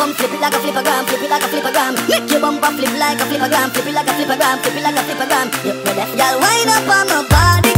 come flip it like a flippergram, flip it like a flippergram. Make your bumper flip like a flippergram, flip it like a flippergram, flip it like a flippergram. You better, y'all wind up on my body.